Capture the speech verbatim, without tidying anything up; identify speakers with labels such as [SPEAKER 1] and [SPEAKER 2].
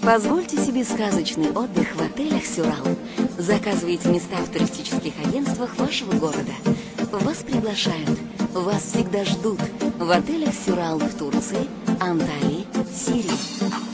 [SPEAKER 1] Позвольте себе сказочный отдых в отелях «Сюрал». Заказывайте места в туристических агентствах вашего города. Вас приглашают, вас всегда ждут в отелях «Сюрал» в Турции, Анталии, Сирии.